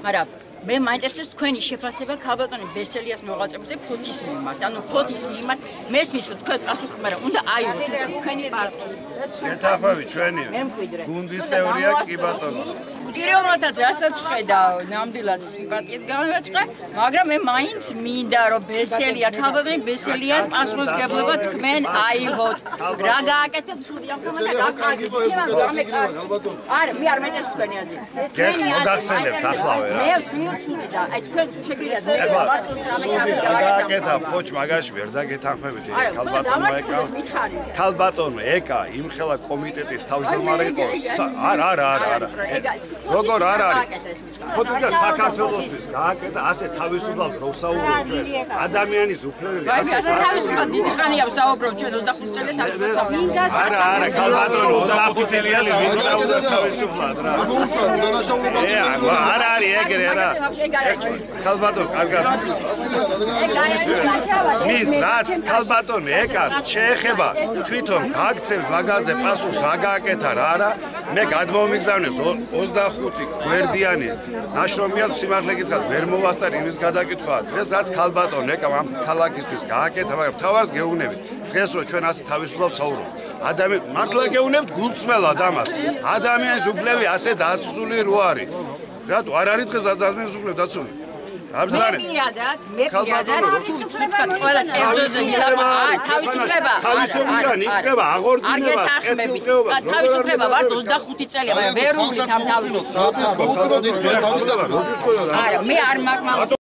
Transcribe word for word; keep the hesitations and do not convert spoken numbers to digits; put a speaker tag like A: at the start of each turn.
A: მაგრამ მე მაინტერესებს თქვენი შეფასება ქალბატონი ბესელიას მოღვაწეებზე ფოთის მიმართ. ანუ ფოთის მიმართ მესმის რომ თქვენ პასუხი, მაგრამ უნდა აიღოთ თქვენი პარტიის.
B: ეთახმები ჩვენი გუნდის წევრია კი ბატონო.
A: პირველადაც რასაც ხედავ, ნამდვილად სიმპათიით გამოვაწყე, მაგრამ მე მაინც მინდა რომ ბესელია ქალბატონი ბესელიას პასუხისმგებლობა თქვენ აიღოთ. რა გააკეთეთ ცუდი ამ თემაზე რა გააკეთეთ? არა, მე არ მეტეს თქვენი აზრი.
B: გეხ მოგახსენებთ ახლავე რა.
A: მე თქვენ ცუდი და აი თქვენ შეგვიძლიათ მე
B: გააკეთა ფოჩ მაგაში ვერ დაგეთანხმებით ქალბატონმა ეკა. ქალბატონმა ეკა იმ ხელა კომიტეტის თავმჯდომარე იყო. არა, არა, არა, არა. როგორ არ არის? ხოთუდა საქართველოსთვის გააკეთა ასე თავისუფლად რო საუბრობთ ჩვენ ადამიანის უფლებები
A: ასე თავისუფლად დიდი ხანია ვსაუბრობთ ჩვენ ოცდახუთი წელი თავისუფლად.
B: არა, არა, ქალბატონო ოცდახუთი წელია ვიწყებდა თავისუფლად რა.
C: მოუშავ დანაშაულობა.
B: არა არის ეგრე რა. ქალბატონო კარგად. მის რაც ქალბატონი ეკას შეეხება თვითონ გაგცევ მაგაზე პასუხს რა გააკეთა რა არა მე გადმომიგზავნეს ოცდახუთი გვერდიანი ნაშრომია სიმართლე გითხრათ ვერ მოვასწარი იმის გადაკითხვა დღეს რაც ქალბატონი ეკა ამ ქალაქისთვის გააკეთა მაგრამ თავარს გეუბნებით დღეს რო ჩვენ ასე თავისუფლად საუბრობთ ადამიანი მართლა გეუბნებთ გულწრფელად ამას ადამიანის უფლები ასე დაცული რო არის რატო არ არის დღეს ადამიანის უფლები დაცული
A: მე პირადად, მე პირადად თავისუფლება ყველა წევრზე მილამა თავისუფლება
B: თავისუფლება ნიჭება აღორძინება
A: კეთილდღეობა თავისუფლება ვარ ოცდახუთი წელია მაგრამ ვერ უვით ამ თავისუფლებას
C: რა წელს მოუწოდით მე თავისუფლება
A: არა მე არ მაქვს